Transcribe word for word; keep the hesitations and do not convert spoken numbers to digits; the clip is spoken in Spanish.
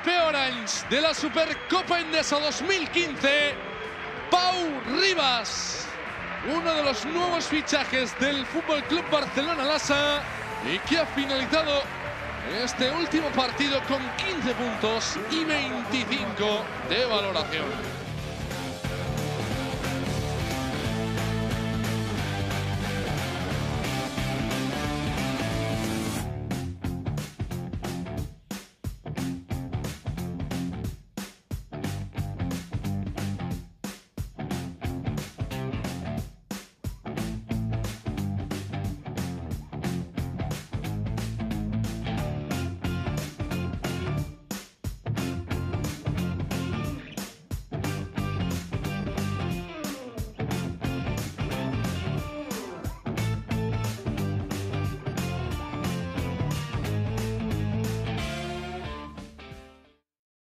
P Orange de la Supercopa Endesa dos mil quince, Pau Ribas, uno de los nuevos fichajes del Fútbol Club Barcelona Lassa y que ha finalizado este último partido con quince puntos y veinticinco de valoración.